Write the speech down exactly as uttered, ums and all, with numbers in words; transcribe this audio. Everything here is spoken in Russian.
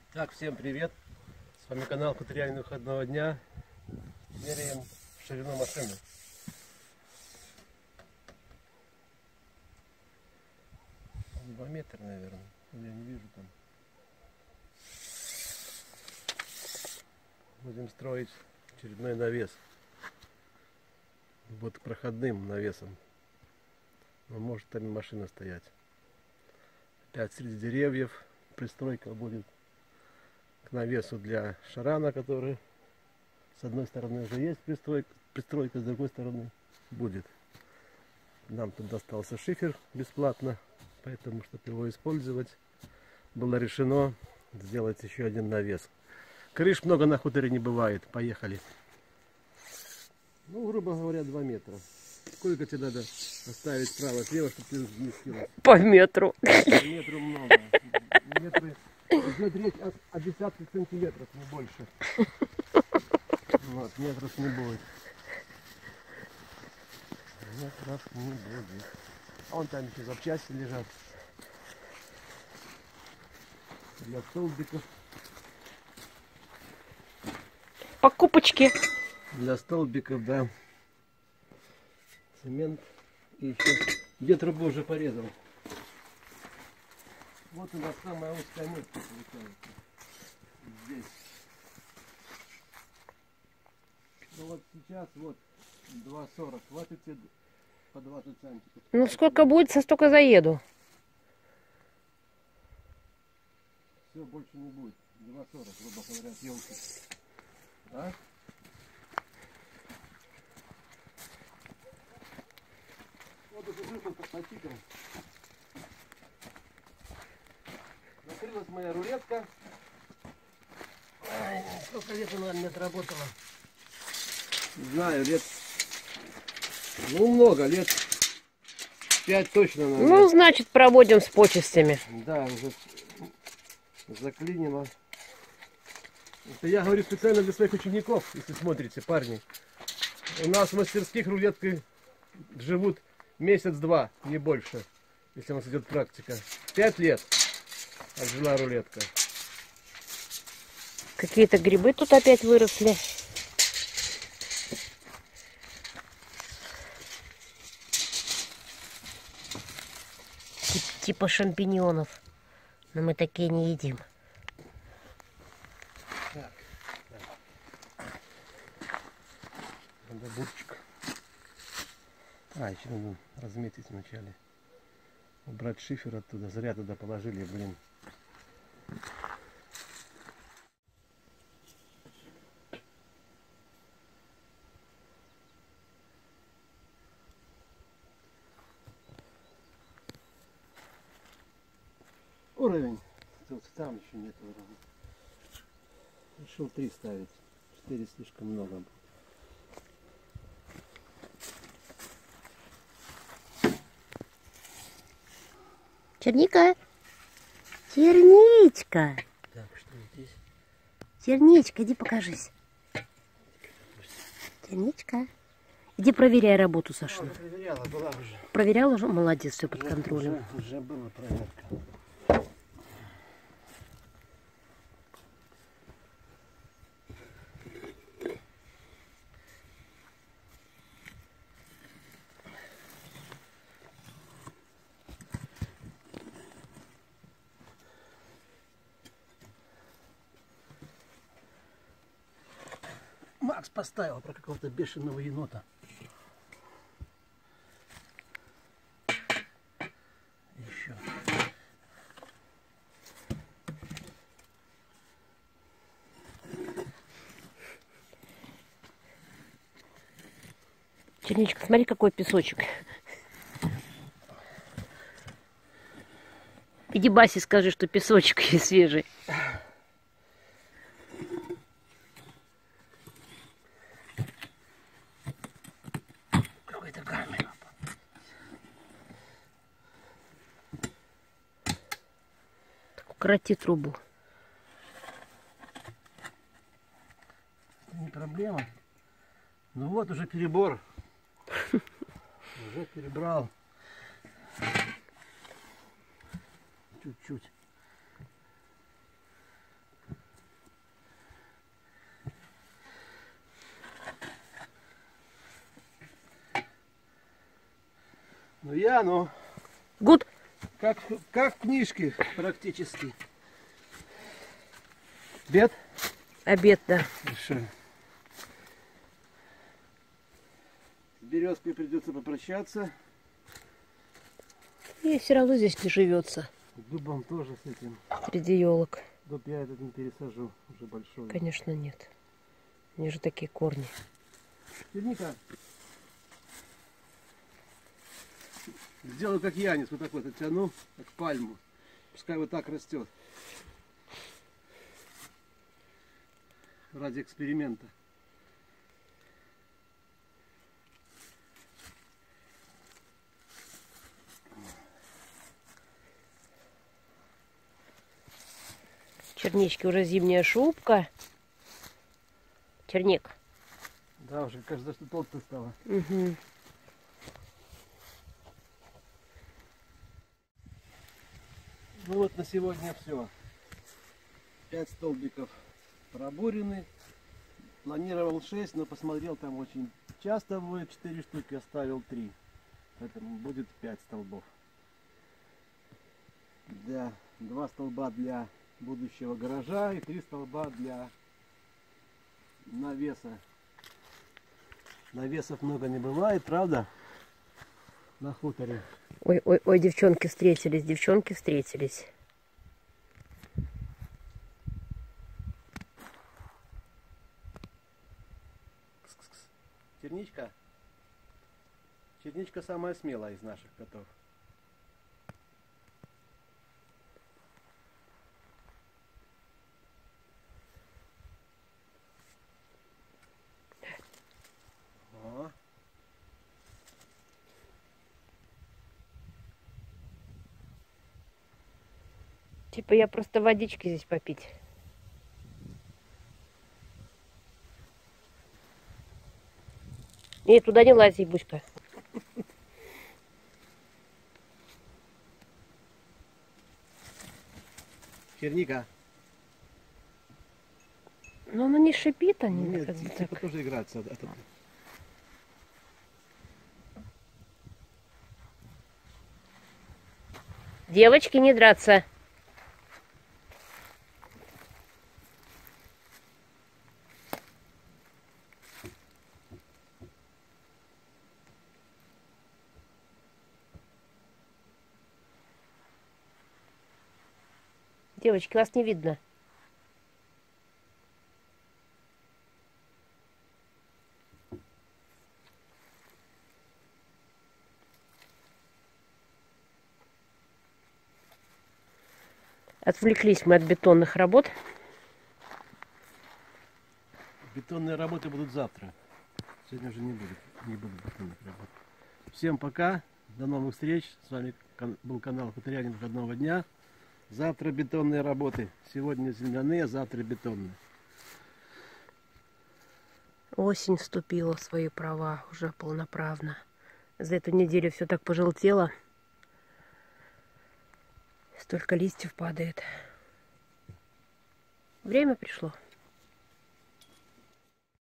Так, всем привет! С вами канал Кутерянин выходного дня. Меряем ширину машины. Два метра, наверное. Я не вижу там. Будем строить очередной навес. Вот проходным навесом. Но может там и машина стоять. Опять среди деревьев. Пристройка будет к навесу для шарана, который с одной стороны уже есть пристройка, пристройка, с другой стороны будет. Нам тут достался шифер бесплатно, поэтому, чтобы его использовать, было решено сделать еще один навес. Крыш много на хуторе не бывает. Поехали. Ну, грубо говоря, два метра. Сколько тебе надо оставить справа-слева, чтобы ты не скинул? По метру. По метру много. Метры, идет речь о, о десятках сантиметров, не больше. Вот, метров не будет. Метров не будет. А вон там еще запчасти лежат. Для столбиков. Покупочки. Для столбиков, да. Цемент. И еще две трубы уже порезал. Вот у нас самая узкая метка получается. Здесь. Ну вот сейчас вот два сорок. Хватит тебе по двадцать сантиметров. Ну сколько будет, со столько заеду. Все, больше не будет. два сорок, грубо говоря, от елки. Да? Вот уже выпал по тикам. Закрылась моя рулетка. Ай, сколько лет она не отработала? Не знаю, лет... Ну, много, лет пять точно, наверное. Ну, значит, проводим с почестями. Да, уже заклинило. Это я говорю специально для своих учеников, если смотрите, парни. У нас в мастерских рулеткой живут месяц-два, не больше, если у нас идет практика. Пять лет отжила рулетка. Какие-то грибы тут опять выросли. Типа шампиньонов. Но мы такие не едим. Так, так. Надо бурчик. А, еще надо разметить вначале. Убрать шифер оттуда. Зря туда положили, блин. Уровень. Тут там еще нет уровня. Решил три ставить. Четыре слишком много будет. Черника. Черничка. Так, что здесь? Черничка, иди покажись. Черничка. Иди проверяй работу, Саша. Она проверяла, была уже. Проверяла уже? Молодец, все под Уже, контролем. Уже, уже была проверка. Макс поставил про какого-то бешеного енота. Еще. Черничка, смотри, какой песочек. Иди Басе скажи, что песочек есть свежий. Какой-то камень. Укороти трубу. Не проблема. Ну вот уже перебор. Уже перебрал. Чуть-чуть. Ну я, ну, Гуд. как, как в книжке практически. Бед? Обед, да. Хорошо. С березкой придется попрощаться. И все равно здесь не живется. С дубом тоже с этим. Среди елок. Дуб я этот не пересажу, уже большой. Конечно, нет. Они же такие корни. Черника. Сделаю как Янис, вот так вот оттяну, как пальму. Пускай вот так растет. Ради эксперимента. Чернички уже зимняя шубка. Черник. Да, уже кажется, что толстая стала. Угу. Ну вот на сегодня все. Пять столбиков пробурены. Планировал шесть, но посмотрел, там очень часто будет. Четыре штуки, оставил три. Поэтому будет пять столбов. Для два столба для будущего гаража и три столба для навеса. Навесов много не бывает, правда? На хуторе. Ой, ой, ой, девчонки встретились, девчонки встретились. Черничка. Черничка самая смелая из наших котов. О. Типа я просто водички здесь попить. Нет, туда не лазь, Буська. Черника. Но она не шипит, они Нет, как бы типа так. тоже играться. Это... Девочки, не драться. Девочки, вас не видно. Отвлеклись мы от бетонных работ. Бетонные работы будут завтра. Сегодня уже не будет, не будет бетонных работ. Всем пока, до новых встреч. С вами был канал Хуторянин выходного дня. Завтра бетонные работы. Сегодня земляные, завтра бетонные. Осень вступила в свои права уже полноправно. За эту неделю все так пожелтело. Столько листьев падает. Время пришло.